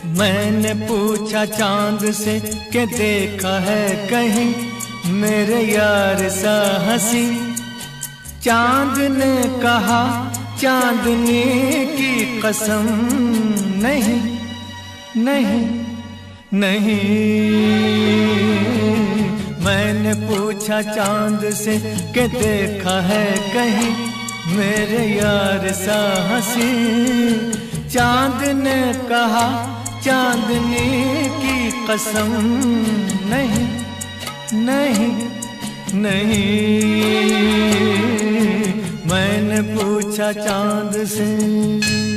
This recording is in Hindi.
मैंने पूछा चांद से कि देखा है कहीं मेरे यार सा हंसी। चांद ने कहा चांदनी की कसम नहीं नहीं नहीं। मैंने पूछा चांद से कि देखा है कहीं मेरे यार सा हंसी। चांद ने कहा चांदनी की कसम नहीं नहीं नहीं। मैंने पूछा चांद से।